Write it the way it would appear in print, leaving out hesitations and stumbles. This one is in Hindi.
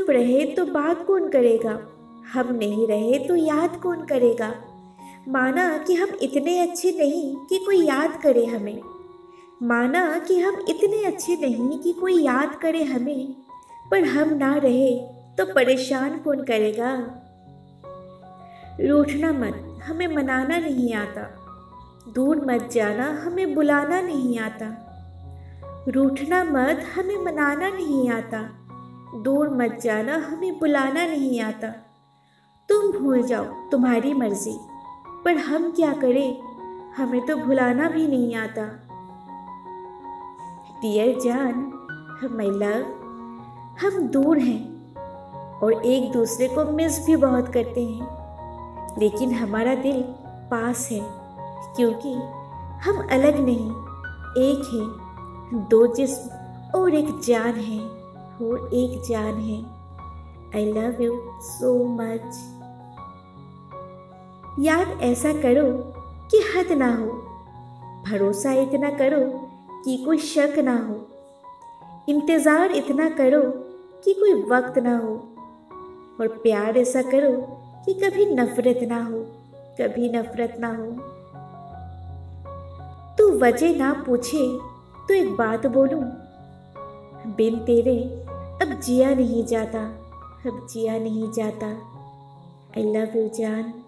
चुप रहे तो बात कौन करेगा, हम नहीं रहे तो याद कौन करेगा। माना कि हम इतने अच्छे नहीं कि कोई याद करे हमें, माना कि हम इतने अच्छे नहीं कि कोई याद करे हमें, पर हम ना रहे तो परेशान कौन करेगा। रूठना मत, हमें मनाना नहीं आता, दूर मत जाना, हमें बुलाना नहीं आता। रूठना मत, हमें मनाना नहीं आता, दूर मत जाना, हमें बुलाना नहीं आता। तुम भूल जाओ, तुम्हारी मर्जी, पर हम क्या करें, हमें तो भुलाना भी नहीं आता। डियर जान, माय लव, हम दूर हैं और एक दूसरे को मिस भी बहुत करते हैं, लेकिन हमारा दिल पास है, क्योंकि हम अलग नहीं, एक हैं, दो जिस्म और एक जान है, और एक जान है। I love you so much. याद ऐसा करो कि हद ना हो, भरोसा इतना करो कि कोई शक ना हो, इंतज़ार इतना करो कि कोई वक्त ना हो, और प्यार ऐसा करो कि कभी नफरत ना हो, कभी नफरत ना हो। तू वजह ना पूछे तो एक बात बोलूं, बिन तेरे अब जिया नहीं जाता, अब जिया नहीं जाता। आई लव यू जान।